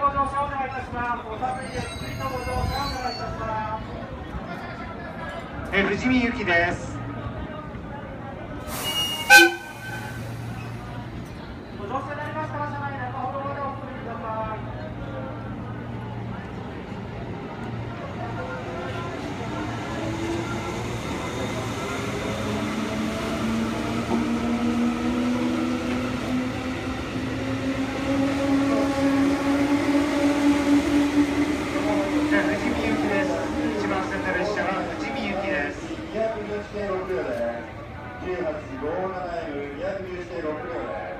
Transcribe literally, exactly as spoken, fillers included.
ご乗車お願いいたします。お寒いでゆっくりとご乗車お願いいたします。えー、富士見行きです。ご乗車になりましたら車内中ほどまでお進みください。 にひゃくじゅう指定ろく両でじゅうはちごーななエムにひゃくじゅう指定ろく両で